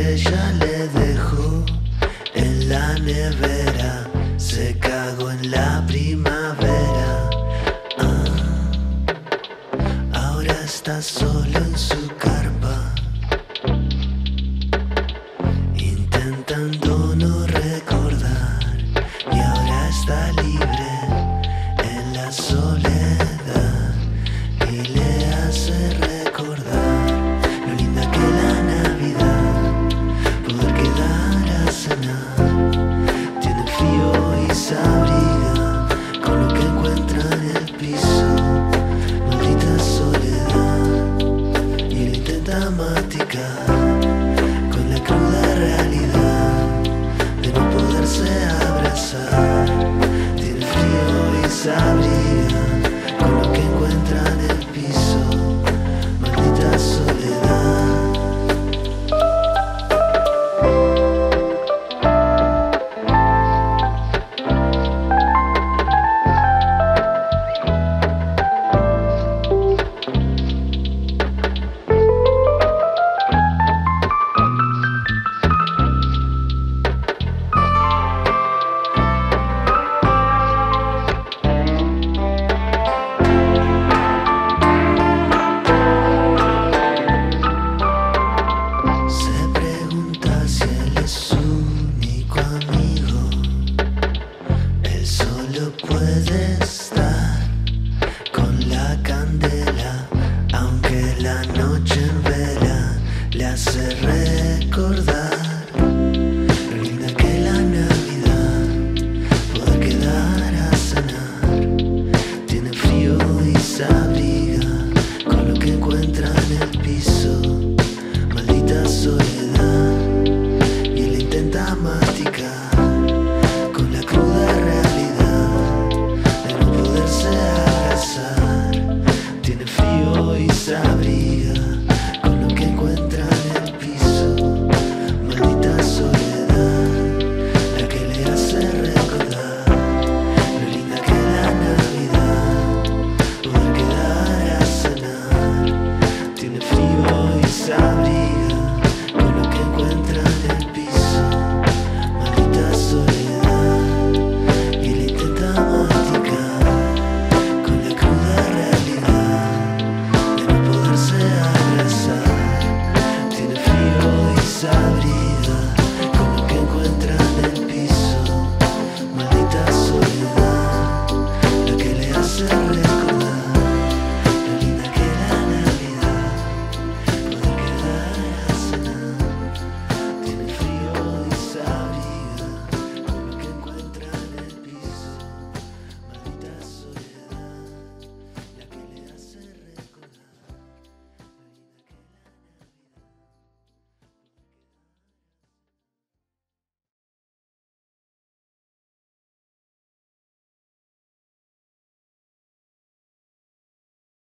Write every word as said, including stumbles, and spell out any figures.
ella le dejó en la nevera, se cagó en la primavera. Ah, ahora está solo en su carpa, intentando no recordar, y ahora está libre en la soledad y le hace recordar lo linda que la Navidad, poder quedar a cenar. Tiene frío y se abriga con lo que encuentra en el piso, maldita soledad, y él intenta masticar con la cruda realidad de no poderse abrazar. Tiene frío y se abriga